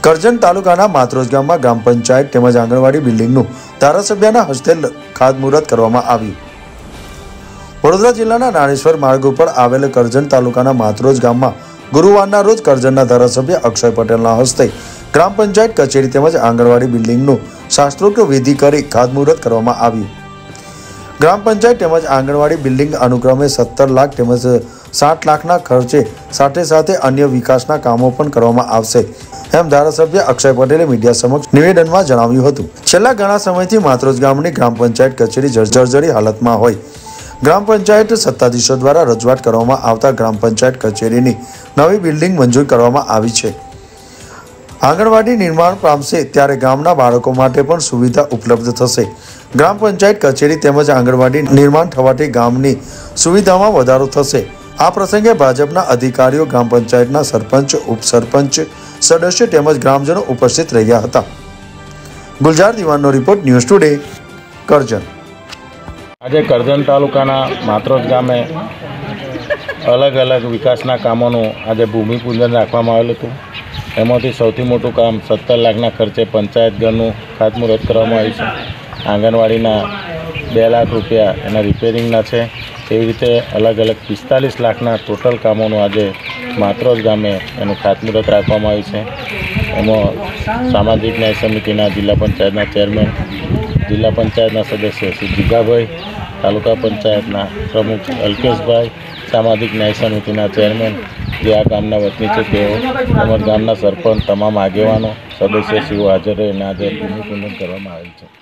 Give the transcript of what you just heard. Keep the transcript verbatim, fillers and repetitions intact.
કરજણ તાલુકાના માત્રોજ ગામમાં ગ્રામ પંચાયત તેમજ આંગણવાડી બિલ્ડિંગનું ધારાસભ્યના હસ્તે ખાતમુહૂર્ત કરવામાં આવ્યું। વડોદરા જિલ્લાના નાણેશ્વર માર્ગ ઉપર આવેલ કરજણ તાલુકાના માત્રોજ ગામમાં ગુરુવારના રોજ કરજણના ધારાસભ્ય અક્ષય પટેલના હસ્તે ગ્રામ પંચાયત કચેરી તેમજ આંગણવાડી બિલ્ડિંગનું શાસ્ત્રોક્ત વિધિ કરી ખાતમુહૂર્ત કરવામાં આવ્યું। ग्राम पंचायत તેમજ आंगणवाड़ी बिल्डिंग अनुक्रमे सत्तर लाख તેમજ साठ लाखना खर्चे साथे साथे अन्य विकासना कामों पण करवामां आवशे एम धारासभ्य अक्षय पटेले मीडिया समक्ष निवेदनमां जणाव्युं हतुं। छेल्ला घणा समयथी मात्रोज गामनी ग्राम पंचायत कचेरी जर्जरी हालतमां होय ग्राम पंचायत सत्ताधीशो द्वारा रजूआत करवामां आवता ग्राम पंचायत कचेरीनी नवी बिल्डिंग मंजूर करवामां आवी छे। आंगणवाड़ी निर्माण पामशे त्यारे गामना बाळको माटे पण सुविधा उपलब्ध थशे। ग्राम पंचायत कचेरी तेमज आंगणवाड़ी निर्माण थवाथी गामनी सुविधामां वधारो थशे। आ प्रसंगे भाजपना अधिकारीओ ग्राम पंचायतना सरपंच उपसरपंच सदस्य तेमज ग्रामजनो उपस्थित रह्या हता। गुलजार दीवाननो रिपोर्ट न्यूज टुडे करजण। आज करजण तालुकाना मात्रोज गामे अलग अलग विकासना कामोनुं आज भूमिपूजन राखवामां आवेलुं हतुं। एमांथी सौथी मोटुं काम सत्तर लाखना खर्चे पंचायत घरनुं खातमुहूर्त करवामां आव्युं छे। आंगणवाड़ीना बे लाख रुपया एना रिपेरिंगना छे। एवी रीते अलग अलग पिस्तालीस लाखना टोटल कामोनुं आज मात्रोज गामे एनुं खातमुहूर्त राखवामां आव्युं छे। एमां सामाजिक न्याय समितिना जिल्ला पंचायतना चेरमेन, जिल्ला पंचायतना सदस्य श्री जीगाभाई, तालुका पंचायतना प्रमुख अल्केशभाई, सामाजिक न्याय समितिना चेरमेन जे आ गामना वतनी छे तेओ તેમજ ગામના સરપંચ તમામ આગેવાનો સદસ્યશ્રીઓ હાજર રહીને આજે ભૂમિપૂજન કરવામાં આવેલ છે।